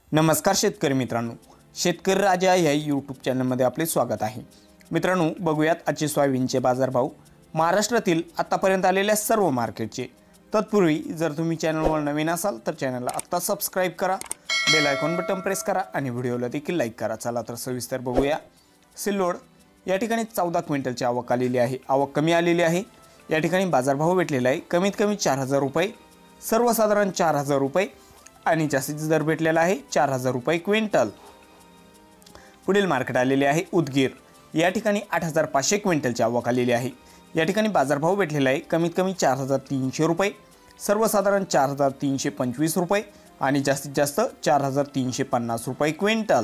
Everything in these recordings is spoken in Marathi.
नमस्कार शेतकरी मित्रांनो, शेतकरी राजा या यूट्यूब चॅनलमध्ये आपले स्वागत आहे। मित्रांनो, बघूयात आजचे सोयाबीनचे बाजारभाव, महाराष्ट्रातील आतापर्यंत आलेल्या सर्व मार्केटचे। तत्पूर्वी जर तुम्ही चॅनलवर नवीन असाल तर चॅनलला आत्ता सबस्क्राइब करा, बेल आयकॉन बटन प्रेस करा आणि व्हिडिओला देखील लाईक करा। चला तर सविस्तर बघूया। सिल्लोड या ठिकाणी 14 क्विंटलची आवक आलेली आहे। आवक कमी आलेली आहे। या ठिकाणी बाजारभाव भेटलेला आहे कमीत कमी 4000 रुपये, सर्वसाधारण 4000 रुपये आणि जास्तीत दर भेटलेला आहे 4000 रुपये क्विंटल। पुढील मार्केट आलेले आहे उदगीर। या ठिकाणी 8500 क्विंटलची आवक आलेली आहे। या ठिकाणी बाजारभाव भेटलेला आहे कमीत कमी 4300 रुपये, सर्वसाधारण 4325 रुपये आणि जास्तीत जास्त 4350 रुपये क्विंटल।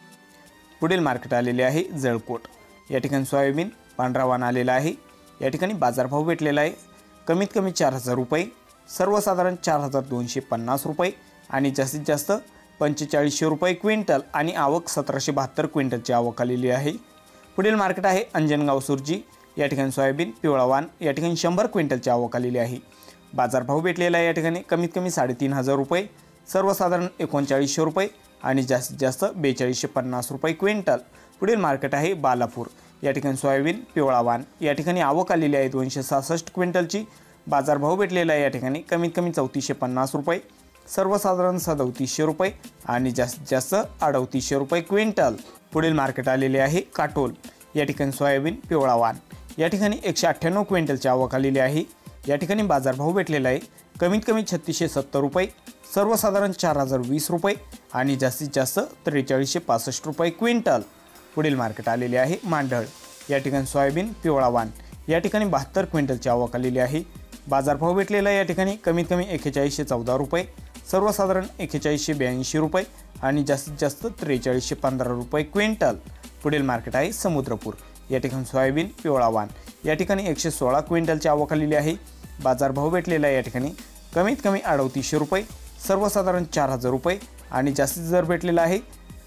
पुढील मार्केट आलेले आहे जळकोट। या ठिकाणी सोयाबीन पांढरा वाण आलेला आहे। या ठिकाणी बाजारभाव भेटलेला आहे कमीत कमी 4000 रुपये, सर्वसाधारण 4250 रुपये आणि जास्तीत जास्त 4500 रुपये क्विंटल आणि आवक 1772 क्विंटलची आवक आलेली आहे। पुढील मार्केट आहे अंजनगाव सुरजी। या ठिकाणी सोयाबीन पिवळा वाण या ठिकाणी 100 क्विंटलची आवक आलेली आहे। बाजारभाव भेटलेला आहे या ठिकाणी कमीत कमी 3500 रुपये, सर्वसाधारण 3900 रुपये आणि जास्तीत जास्त 4250 रुपये क्विंटल। पुढील मार्केट आहे बालापूर। या ठिकाणी सोयाबीन पिवळा वाण या ठिकाणी आवक आलेली आहे 266 क्विंटलची। बाजारभाव भेटलेला आहे या ठिकाणी कमीत कमी 3450 रुपये, सर्वसाधारण 3700 रुपये आणि जास्तीत जास्त 3800 रुपये क्विंटल। पुढील मार्केट आलेले आहे काटोल। या ठिकाणी सोयाबीन पिवळा वाण या ठिकाणी 198 क्विंटलची आवक आलेली आहे। या ठिकाणी बाजारभाव भेटलेला आहे कमीत कमी 3670 रुपये, सर्वसाधारण 4020 रुपये आणि जास्तीत जास्त 4365 रुपये क्विंटल। पुढील मार्केट आलेले आहे मांडळ। या ठिकाणी सोयाबीन पिवळा वाण या ठिकाणी 72 क्विंटलची आवक आलेली आहे। बाजारभाव भेटलेला आहे या ठिकाणी कमीत कमी 4114 रुपये, सर्वसाधारण 4182 रुपये आणि जास्तीत जास्त 4315 रुपये क्विंटल। पुढील मार्केट आहे समुद्रपूर। या ठिकाणी सोयाबीन पिवळा वाण या ठिकाणी 116 क्विंटलची आवक आलेली आहे। बाजारभाव भेटलेला आहे या ठिकाणी कमीत कमी 3800 रुपये, सर्वसाधारण 4000 रुपये आणि जास्तीत दर भेटलेला आहे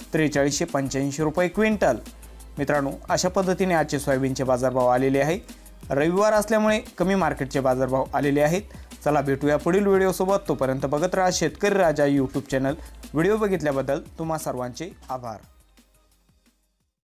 4385 रुपये क्विंटल। मित्रांनो, अशा पद्धतीने आजचे सोयाबीनचे बाजारभाव आलेले आहे। रविवार असल्यामुळे कमी मार्केटचे बाजारभाव आलेले आहेत। चला भेटूया पुढील व्हिडिओसोबत। तोपर्यंत बघत राहा Shetkari Raja YouTube channel. Video बघितल्याबद्दल तुम्हा सर्वांचे आभार।